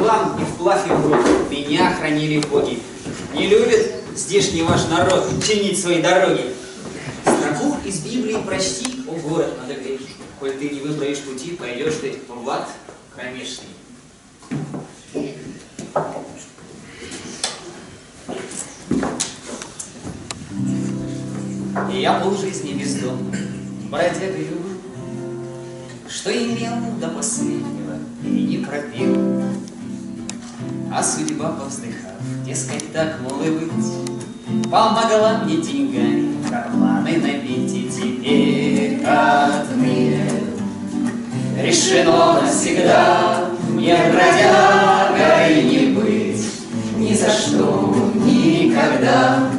делам и вплавь и вброд. Меня хранили боги. Не любит здешний ваш народ чинить свои дороги. Строку из Библии прочти, о город надогрей. Коль ты не выбраешь пути, пойдешь ты в ад кромешный. И я полжизни бездомным бродягою, что имел до последнего и не пропил. А судьба, повздыхав, дескать, так, мол, и быть, помогла мне деньгами карманы набить. И теперь отныне решено навсегда мне бродягой не быть ни за что, никогда.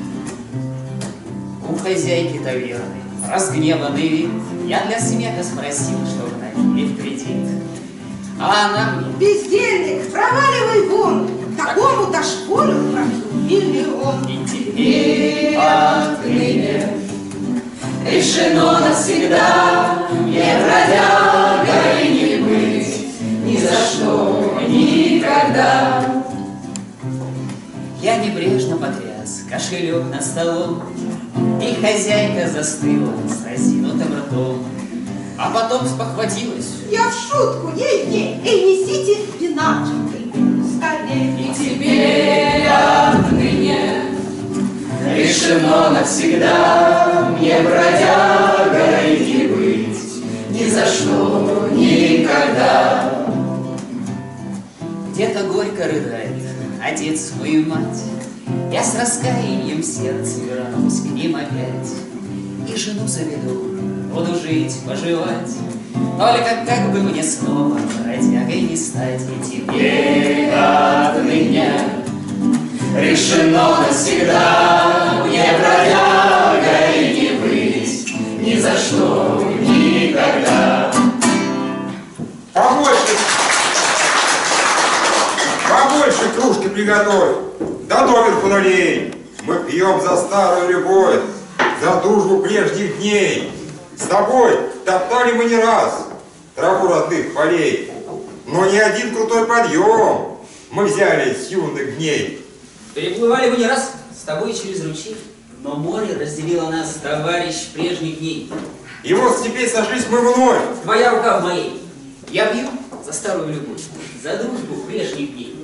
У хозяйки таверны разгневанный вид, я для смеха спросил, что на ней в кредит. А она мне: бездельник, проваливай вон, такому дошколю, как миллион. И теперь отныне решено навсегда мне бродягой не быть ни за что, никогда. Я небрежно потряс кошелек над столом, и хозяйка застыла с разинутым ртом. А потом спохватилась: я в шутку, ей-ей, эй, несите вина, скорее. И теперь отныне решено навсегда мне бродягой не быть ни за что, никогда. Где-то горько рыдает отец мою мать, я с раскаянием в сердце вернусь к ним опять. И жену заведу, буду жить, поживать, только как бы мне снова бродягой не стать. И теперь отныне решено навсегда мне бродягой не быть ни за что, никогда. Побольше кружки приготовь, да доверху налей. Мы пьем за старую любовь, за дружбу прежних дней. С тобой топтали мы не раз траву родных полей, но ни один крутой подъем мы взяли с юных дней. Переплывали мы не раз с тобой через ручей, но море разделило нас, товарищ, прежних дней. И вот теперь сошлись мы вновь. Твоя рука в моей. Я пью за старую любовь, за дружбу прежних дней.